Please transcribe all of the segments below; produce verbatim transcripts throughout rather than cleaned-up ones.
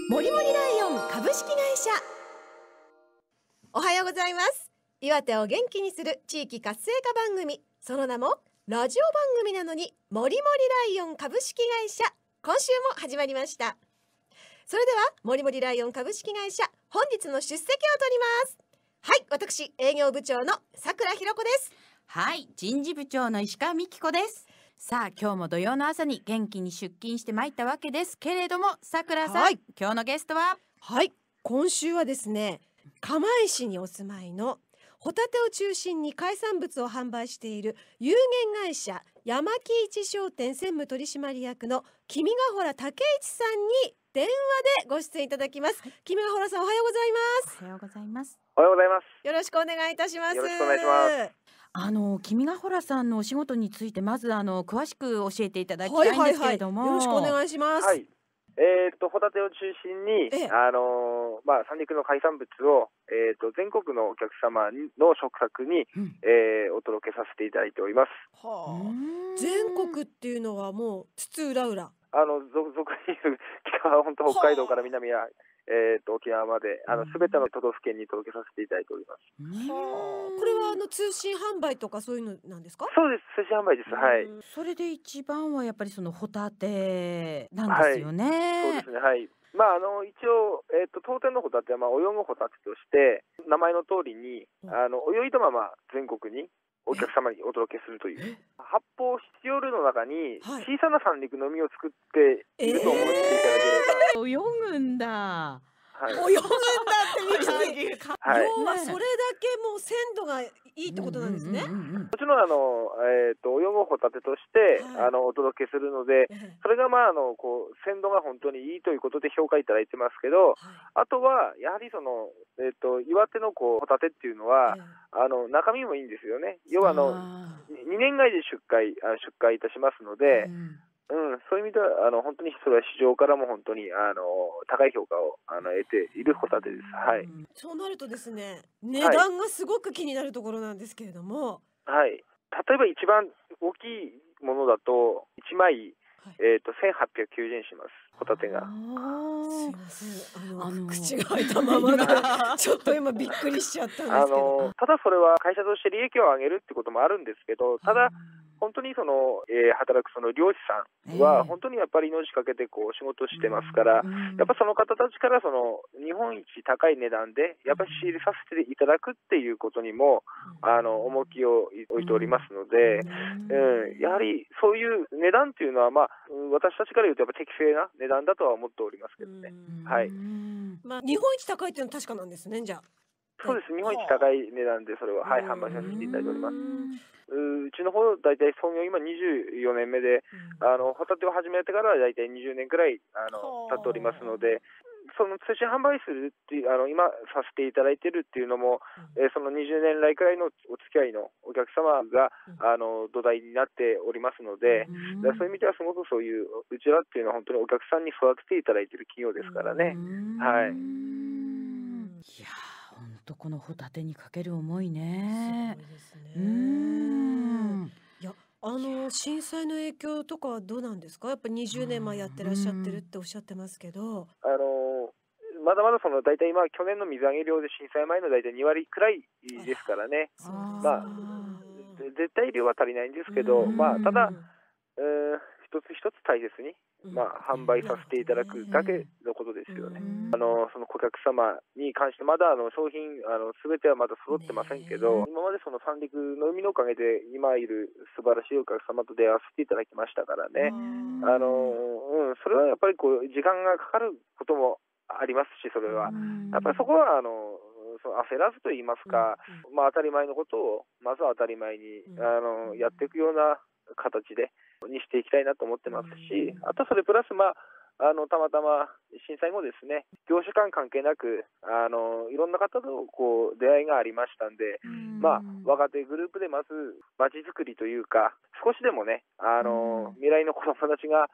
もりもりライオン株式会社。おはようございます。岩手を元気にする地域活性化番組、その名もラジオ番組なのにもりもりライオン株式会社。今週も始まりました。それではもりもりライオン株式会社、本日の出席を取ります。はい、私営業部長のさくらひろ子です。 はい、人事部長の石川美希子です。さあ、今日も土曜の朝に元気に出勤してまいったわけですけれども、さくらさん、 はい、 今日のゲストははい、今週はですね、釜石にお住まいのホタテを中心に海産物を販売している有限会社山木一商店専務取締役の君ヶ原武一さんに電話でご出演いただきます。はい、君ヶ原さん、おはようございます。 おはようございます。 おはようございます。 よろしくお願いいたします。 よろしくお願いします。 あの君ヶ原さんのお仕事についてまずあの詳しく教えていただきたいんですけれども、 はいはいはい、よろしくお願いします。 はい、えー、とホタテを中心に、 ええ、 あのーまあ、三陸の海産物を、えー、と全国のお客様の食卓に、うん、えー、お届けさせていただいております。 はあ、全国っていうのはもう津々浦々、 あの俗に言う北は本当北海道から南は、えー、と沖縄まであの全ての都道府県に届けさせていただいております。 はあ、これはあの通信販売とかそういうのなんですか？ そうです、通信販売です。はい。 それで一番はやっぱりそのホタテなんですよね。はい、 そうですね。はい。まああの一応、えー、と当店のホタテは、まあ、泳ぐホタテとして名前の通りに、うん、あの泳いだまま全国にお客様にお届けするという、発泡スチロールの中に小さな三陸の実を作っていると思っていただければ、 えー、泳ぐんだ。 はい、泳ぐんだって見て、はい、要はそれだけもう鮮度がいいってことなんですね。 もちろんあの、えー、と泳ぐホタテとして、はい、あのお届けするので、それがまああのこう鮮度が本当にいいということで評価いただいてますけど、はい、あとはやはりその、えー、と岩手のこうホタテっていうのは、あの中身もいいんですよね。要はあのにねん買いで出荷あ出荷いたしますので。うんうん、そういう意味ではあの本当にそれは市場からも本当にあの高い評価をあの得ているホタテです。はい。 そうなるとですね、値段がすごく気になるところなんですけれども、 はい、例えば一番大きいものだといちまい、はい、えー、とせんはっぴゃくきゅうじゅうえんします。ホタテが。 すいません、あの、あの口が開いたままでちょっと今びっくりしちゃったんですけど、あのただそれは会社として利益を上げるってこともあるんですけど、ただ本当にその、えー、働くその漁師さんは本当にやっぱり命かけてこう仕事してますから、やっぱその方たちからその日本一高い値段でやっぱり仕入れさせていただくっていうことにもあの重きを置いておりますので、うん、やはりそういう値段っていうのは、まあ、私たちから言うとやっぱ適正な値段だとは思っておりますけどね。はい。 まあ、日本一高いっていうのは確かなんですね。じゃあそうです、日本一高い値段でそれは、はい、販売させていただいております。うちの方だいたい創業今にじゅうよねんめで、うん、あのホタテを始めてからはだいたいにじゅうねんくらいあの経っておりますので、その通信販売するっていうあの今させていただいているっていうのも、うん、えー、そのにじゅうねん来くらいのお付き合いのお客様が、うん、あの土台になっておりますので、うん、だそういう意味ではすごくそういううちらっていうのは本当にお客さんに育てていただいている企業ですからね。はい。 いや本当このホタテにかける思いね。 すごいですね。うーん、いやあの震災の影響とかはどうなんですか？やっぱにじゅうねんまえやってらっしゃってるっておっしゃってますけど、 あのまだまだその大体今去年の水揚げ量で震災前の大体にわりくらいですからね。あまあ絶対量は足りないんですけど、まあただ、えー、一つ一つ大切にまあ、販売させていただくだけのことですよね。あのその顧客様に関してまだあの商品あの全てはまだ揃ってませんけど、今までその三陸の海のおかげで今いる素晴らしいお客様と出会わせていただきましたからね。あの、うん、それはやっぱりこう時間がかかることもありますし、それはやっぱりそこはあのその焦らずと言いますか、まあ、当たり前のことをまずは当たり前にあのやっていくような形でにしていきたいなと思ってますし、あとそれプラス、まあ、あのたまたま震災後ですね、業種間関係なくあのいろんな方とこう出会いがありましたんで、まあ、若手グループでまず街づくりというか、少しでもねあの未来の子どもたちが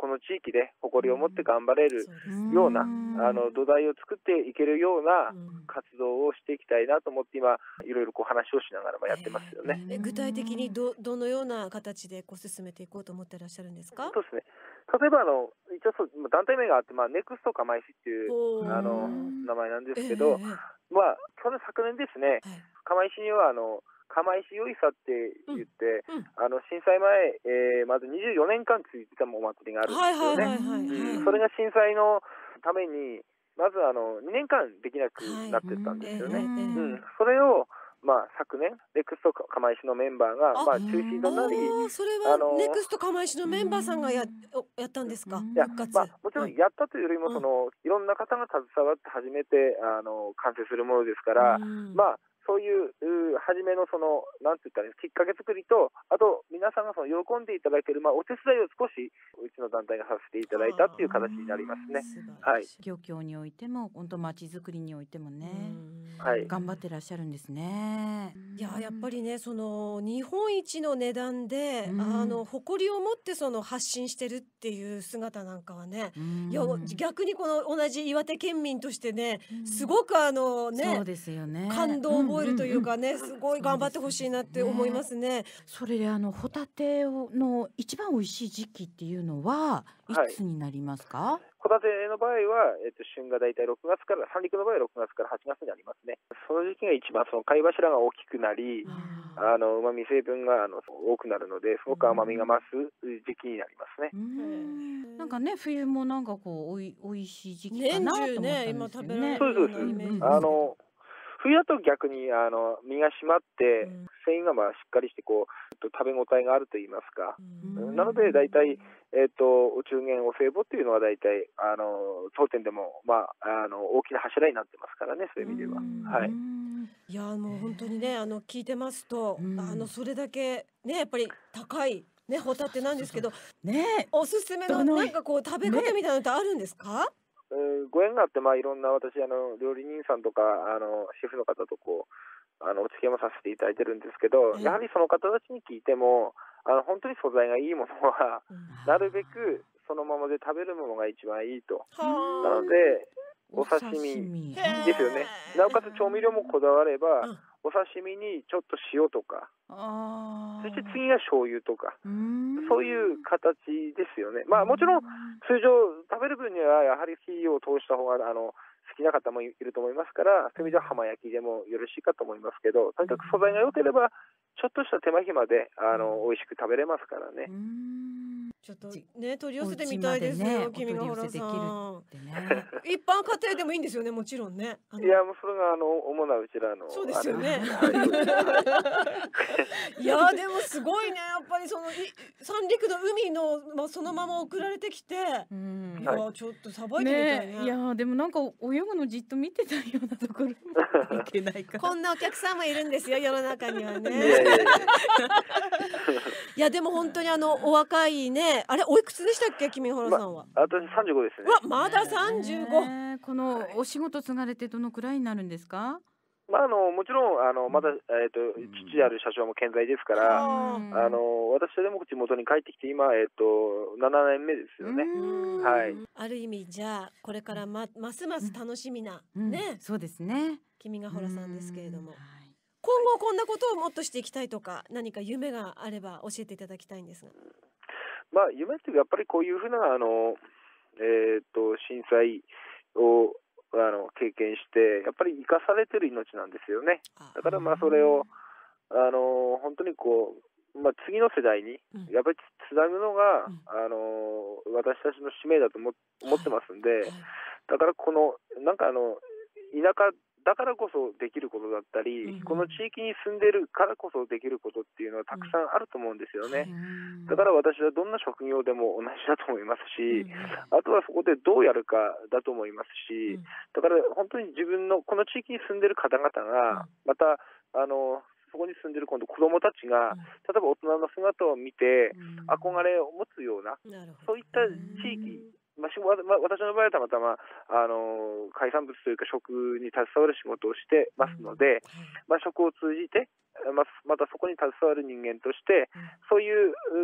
この地域で誇りを持って頑張れるそうですねような、 うんあの土台を作っていけるようなうん活動をしていきたいなと思って今いろいろこう話をしながらもやってますよね。 え具体的にどどのような形でこう進めていこうと思ってらっしゃるんですか？ そうですね。例えばあの一応そう団体名があって、まあ、ネクスト釜石っていうほうあのうん名前なんですけえど、 ええまあ去年昨年ですね、 えはい釜石にはあの釜石よいさって言って、 うんあの震災前、えーまずにじゅうよねんかん続いてたお祭りがあるんですよね。 はいはいはいはいはいうんそれが震災のためにまずあのにねんかんできなくなってたんですよね。 ええええうんそれをまあ昨年ネクスト釜石のメンバーがあまあ中止となり、 ああ、それはあのネクスト釜石のメンバーさんがやおやったんですか？ うんいや復活。 まあ、もちろんやったというよりも、 うんそのいろんな方が携わって初めてあの完成するものですから、 うんまあそういうう初めのそのなんて言ったらいいですか、きっかけ作りと、あと皆さんがその喜んでいただける、まあ、お手伝いを少しうちの団体がさせていただいたっていう形になりますね。 素晴はいらしい漁協においても本当町づくりにおいてもね、 うんはい頑張ってらっしゃるんですね。 いややっぱりねその日本一の値段で、 うんあの誇りを持ってその発信してるっていう姿なんかはね、 うんいや逆にこの同じ岩手県民としてね、 うんすごくあのそねうですよね。 感動を覚えるというかんんんね、すごい頑張ってほしいなって思いますね。 それであのホタテをの一番美味しい時期っていうのははいいつになりますか？ ホタテの場合は、えっと、旬が大体ろくがつから、三陸の場合はろくがつからはちがつになりますね。その時期が一番その貝柱が大きくなり、あの旨味成分があの多くなるので、すごく甘みが増す時期になりますね。 うーんなんかね冬もなんかこうおいおいしい時期か年なと思ったん中ねですよ今食べられね。 るようなそうですイメージですけど。 あの冬だと逆にあの身が締まって、 うん繊維がまあしっかりしてこうと食べ応えがあると言いますか。 うんうんなので大体、えっとお中元お歳暮っていうのは大体あの当店でも、まあ、あの大きな柱になってますからね、そういう意味では。 うんはい。 うんいやもう本当にねあの聞いてますと、 うんあのそれだけねやっぱり高いねホタテなんですけど、 ねえおすすめのどのなんかこう食べ方みたいなのってあるんですか？ えーご縁があって、まあ、いろんな私あの料理人さんとかあのシェフの方とこうあのお付き合いもさせていただいてるんですけど、 ええやはりその方たちに聞いてもあの本当に素材がいいものはうんなるべくそのままで食べるものが一番いいと。なはのでお刺刺身身へえですよね。なおかつ調味料もこだわれば、 うんお刺身にちょっと塩とか、 あーそして次が醤油とか、 うーんそういう形ですよね。まあもちろん通常食べる分にはやはり火を通した方があの好きな方もいると思いますから、そういう意味では浜焼きでもよろしいかと思いますけど、とにかく素材が良ければちょっとした手間暇であの美味しく食べれますからねうー。んちょっとね取り寄せてみたいですよ、 お家君までねお取り寄ヶ原さん。 せできるってね。 一般家庭でもいいんですよねもちろんね。あのいやもうそれがあの主なうちらのそうですよね。 あれですはいいやでもすごいねやっぱりそのい三陸の海のまあそのまま送られてきて、 うんいやちょっとさばいてみたいね。 ねえいやでもなんか泳ぐのじっと見てたようなところにいけないから。 こんなお客さんもいるんですよ世の中にはね。 いやいやいやいやでも本当にあのお若いね、あれおいくつでしたっけ君原さんは。 私さんじゅうごですねう。わまだ三十五。 ねえこのお仕事継がれてどのくらいになるんですか？ まああのもちろんあのまだ、えっ、と父である社長も健在ですから、 あうんあの私でも地元に帰ってきて今えっ、とななねんめですよね。 うんはいある意味じゃあこれからまますます楽しみな、 うんねそうですね。 君ヶ原さんですけれどもうん、はい今後こんなことをもっとしていきたいとか何か夢があれば教えていただきたいんですが。 まあ夢っていうかやっぱりこういうふうなあのえっ、と震災をあの経験してやっぱり生かされてる命なんですよね。 あだからまあそれをあの本当にこう、まあ、次の世代にうんやっぱりつなぐのが、 うんあの私たちの使命だと思思ってますんで、 はいだからこのなんかあの田舎だからこそできることだったり、 うんこの地域に住んでるからこそできることっていうのはたくさんあると思うんですよね。 うんだから私はどんな職業でも同じだと思いますし、 うんあとはそこでどうやるかだと思いますし、 うんだから本当に自分のこの地域に住んでる方々が、またあのそこに住んでる今度子どもたちが、例えば大人の姿を見てうん憧れを持つような、 なるほど。 そういった地域、まあしわま私の場合はたまたまあの海産物というか食に携わる仕事をしてますので、まあ、食を通じてまあまたそこに携わる人間として、そういううちょっ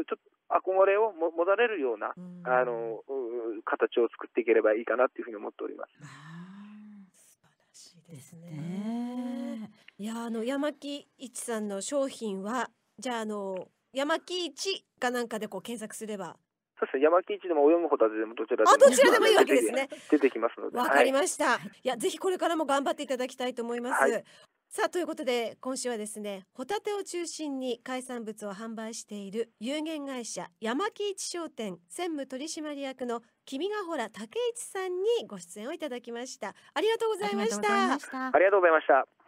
憧れをも持たれるような、 うん、 あの形を作っていければいいかなというふうに思っております。 素晴らしいですね。いや、あの山木一さんの商品はじゃあ、あの山木一かなんかでこう検索すれば、 そうですね、山木一でも泳ぐホタテでもどちらでも、 あ、どちらでもいいわけですね。 出てきますので。 わかりました。 はい、 いや、ぜひこれからも頑張っていただきたいと思います。 はい、 さあ、ということで今週はですね、ホタテを中心に海産物を販売している有限会社山木一商店専務取締役の君ヶ原武一さんにご出演をいただきました。ありがとうございました。 ありがとうございました。 ありがとうございました。